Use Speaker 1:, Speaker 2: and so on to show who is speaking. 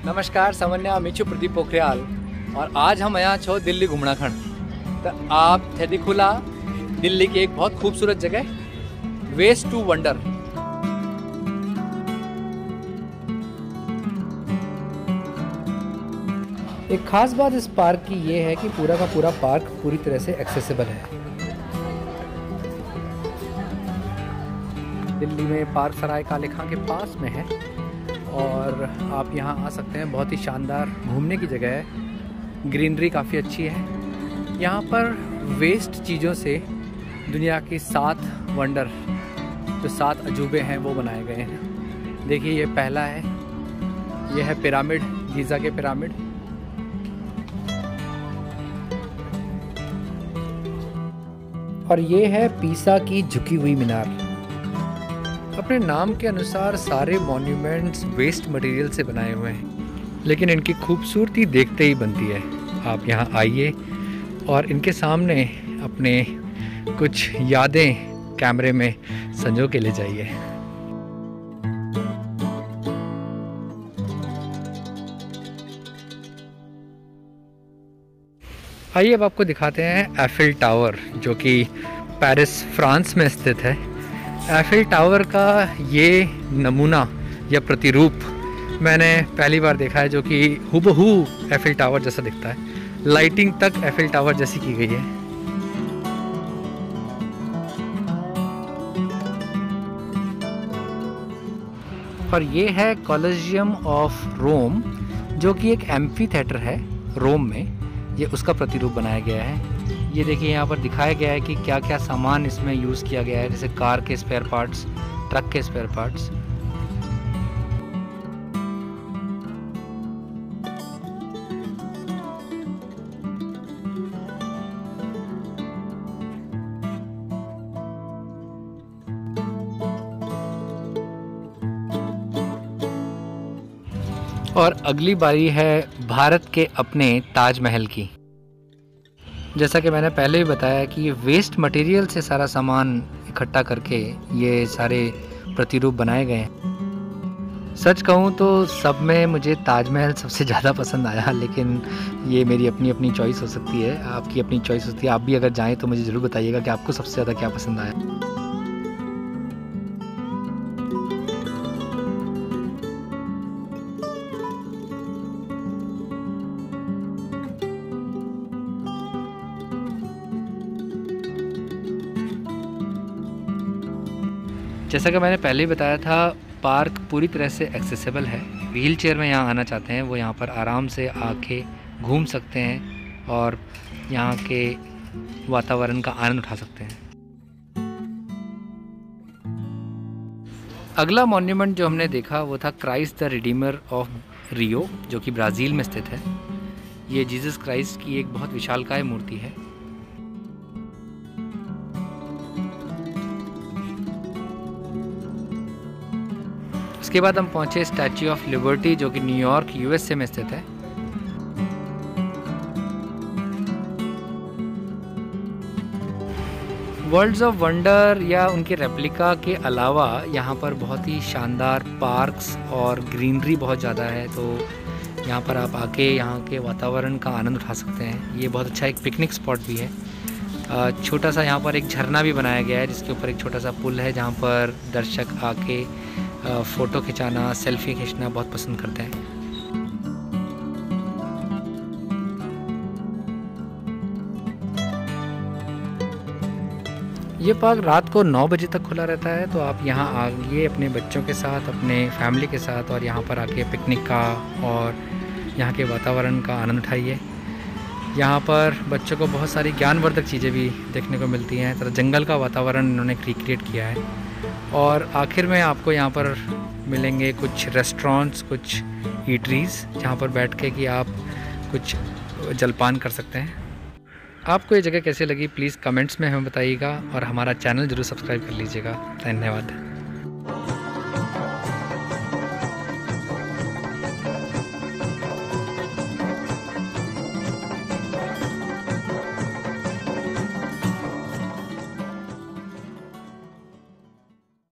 Speaker 1: नमस्कार, समन्या मिछु प्रदीप पोखरियाल और आज हम यहाँ छो दिल्ली घूमना खंड। तो आप थे दिखुला दिल्ली की एक बहुत खूबसूरत जगह वेस्ट टू वंडर। एक खास बात इस पार्क की ये है कि पूरा का पूरा पार्क पूरी तरह से एक्सेसिबल है। दिल्ली में पार्क सराय काले खां के पास में है और आप यहाँ आ सकते हैं। बहुत ही शानदार घूमने की जगह है, ग्रीनरी काफ़ी अच्छी है। यहाँ पर वेस्ट चीज़ों से दुनिया की 7 वंडर, जो 7 अजूबे हैं, वो बनाए गए हैं। देखिए, ये पहला है, ये है पिरामिड, गीज़ा के पिरामिड। और ये है पीसा की झुकी हुई मीनार। अपने नाम के अनुसार सारे मॉन्यूमेंट्स वेस्ट मटेरियल से बनाए हुए हैं, लेकिन इनकी खूबसूरती देखते ही बनती है। आप यहाँ आइए और इनके सामने अपने कुछ यादें कैमरे में संजो के ले जाइए। आइए अब आपको दिखाते हैं एफिल टावर, जो कि पेरिस फ्रांस में स्थित है। एफिल टावर का ये नमूना या प्रतिरूप मैंने पहली बार देखा है, जो कि हूबहू एफिल टावर जैसा दिखता है। लाइटिंग तक एफिल टावर जैसी की गई है। और ये है कॉलेजियम ऑफ रोम, जो कि एक एम्फी थिएटर है रोम में। ये उसका प्रतिरूप बनाया गया है। ये देखिए, यहाँ पर दिखाया गया है कि क्या क्या सामान इसमें यूज़ किया गया है, जैसे कार के स्पेयर पार्ट्स, ट्रक के स्पेयर पार्ट्स। और अगली बारी है भारत के अपने ताजमहल की। जैसा कि मैंने पहले भी बताया कि ये वेस्ट मटेरियल से सारा सामान इकट्ठा करके ये सारे प्रतिरूप बनाए गए हैं। सच कहूँ तो सब में मुझे ताजमहल सबसे ज़्यादा पसंद आया, लेकिन ये मेरी अपनी अपनी चॉइस हो सकती है, आपकी अपनी चॉइस होती है। आप भी अगर जाएँ तो मुझे ज़रूर बताइएगा कि आपको सबसे ज़्यादा क्या पसंद आया। जैसा कि मैंने पहले ही बताया था, पार्क पूरी तरह से एक्सेसिबल है। व्हील चेयर में यहाँ आना चाहते हैं वो यहाँ पर आराम से आके घूम सकते हैं और यहाँ के वातावरण का आनंद उठा सकते हैं। अगला मॉन्यूमेंट जो हमने देखा वो था Christ the Redeemer of Rio, जो कि ब्राज़ील में स्थित है। ये जीसस क्राइस्ट की एक बहुत विशालकाय मूर्ति है। इसके बाद हम पहुंचे स्टैच्यू ऑफ लिबर्टी, जो कि न्यूयॉर्क यूएसए में स्थित है। वर्ल्ड्स ऑफ वंडर या उनके रेप्लिका के अलावा यहाँ पर बहुत ही शानदार पार्क्स और ग्रीनरी बहुत ज़्यादा है, तो यहाँ पर आप आके यहाँ के वातावरण का आनंद उठा सकते हैं। ये बहुत अच्छा एक पिकनिक स्पॉट भी है। छोटा सा यहाँ पर एक झरना भी बनाया गया है, जिसके ऊपर एक छोटा सा पुल है, जहाँ पर दर्शक आके फ़ोटो खिंचाना, सेल्फी खींचना बहुत पसंद करते हैं। ये पार्क रात को 9 बजे तक खुला रहता है, तो आप यहाँ आइए अपने बच्चों के साथ, अपने फैमिली के साथ, और यहाँ पर आके पिकनिक का और यहाँ के वातावरण का आनंद उठाइए। यहाँ पर बच्चों को बहुत सारी ज्ञानवर्धक चीज़ें भी देखने को मिलती हैं। तरह जंगल का वातावरण इन्होंने रिक्रिएट किया है। और आखिर में आपको यहाँ पर मिलेंगे कुछ रेस्टोरेंट्स, कुछ ईटरीज़, जहाँ पर बैठ के कि आप कुछ जलपान कर सकते हैं। आपको ये जगह कैसी लगी प्लीज़ कमेंट्स में हमें बताइएगा और हमारा चैनल ज़रूर सब्सक्राइब कर लीजिएगा। धन्यवाद।